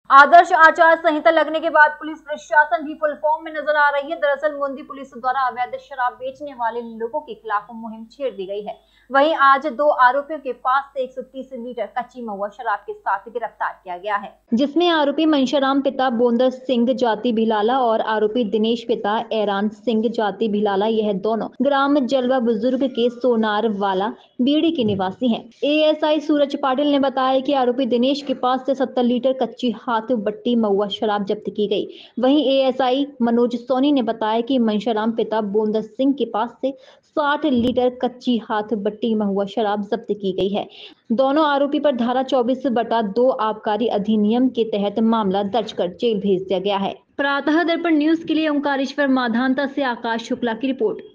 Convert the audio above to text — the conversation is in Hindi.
आदर्श आचार संहिता लगने के बाद पुलिस प्रशासन भी फुल फॉर्म में नजर आ रही है। दरअसल मुंदी पुलिस द्वारा अवैध शराब बेचने वाले लोगों के खिलाफ मुहिम छेड़ दी गई है। वहीं आज 2 आरोपियों के पास से 130 लीटर कच्ची महुआ शराब के साथ गिरफ्तार किया गया है, जिसमें आरोपी मनशाराम पिता बोंदर सिंह जाति भिलाला और आरोपी दिनेश पिता ऐरान सिंह जाति भिलाला, यह दोनों ग्राम जलवा बुजुर्ग के सोनार वाला बीड़ी के निवासी हैं। एएसआई सूरज पाटिल ने बताया कि आरोपी दिनेश के पास से 70 लीटर कच्ची हाथ बट्टी महुआ शराब जब्त की गई। वहीं एएसआई मनोज सोनी ने बताया कि मनशाराम पिता बोंदर सिंह के पास से 60 लीटर कच्ची हाथ बट्टी महुआ शराब जब्त की गई है। दोनों आरोपी पर धारा 24/2 आबकारी अधिनियम के तहत मामला दर्ज कर जेल भेज दिया गया है। प्रातः दर्पण न्यूज के लिए ओंकारेश्वर माधानता से आकाश शुक्ला की रिपोर्ट।